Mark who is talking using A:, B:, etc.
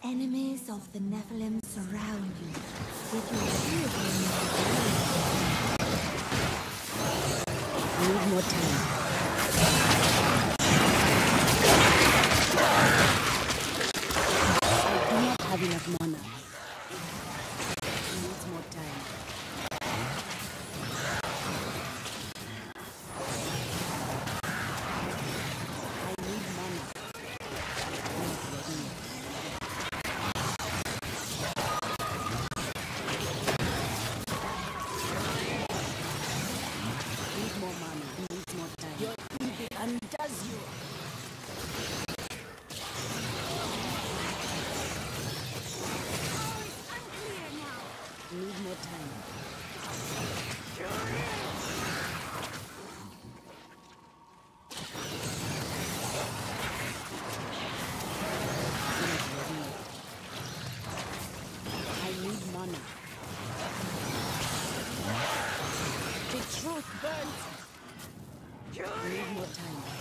A: Enemies of the Nephilim surround you. Did you really
B: I need more time. I do not have enough mana. I need more time. I need mana. I'm not ready yet. I need more mana. I need more time. Your envy undoes you. I need more time. I'm not ready yet. I need mana. The truth burns. I need more time.